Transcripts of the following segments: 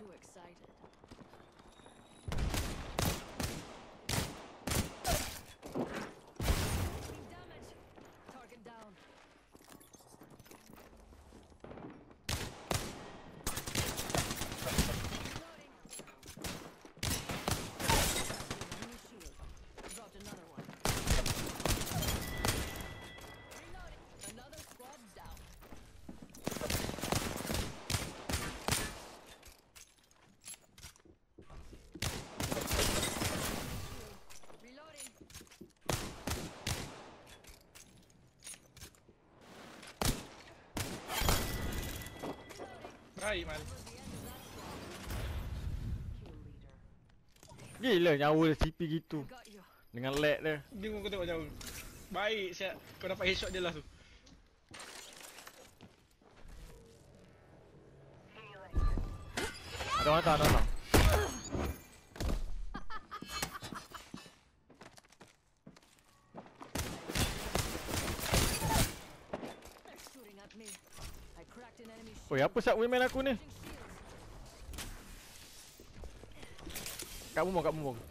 too excited. Taking damage. Target down. Reloading. New shield. Dropped another one. Reloading. Another squad down. Reloading. Baik man. The end of that squad. Kill leader. Gila nyawa CP gitu. Got you. Dengan lag dia. Bingung kau tengok jauh. Baik siap. Kau dapat headshot dia lah tu. Ada orang datang, ada orang datang. They're shooting at me. I cracked an enemy shield. Oi, apa sat wingman aku ni? Shields. Kat bumbung, kat bumbung.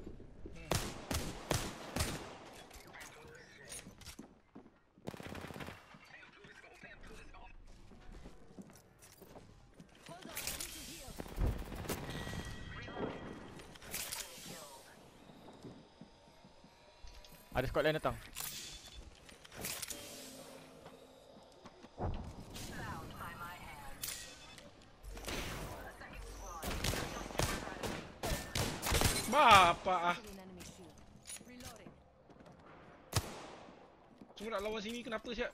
Hold on, I need to heal. Ada squad lain datang. Bapak ah. An enemy shield. Reloading. Cuma nak lawan sini kenapa siap?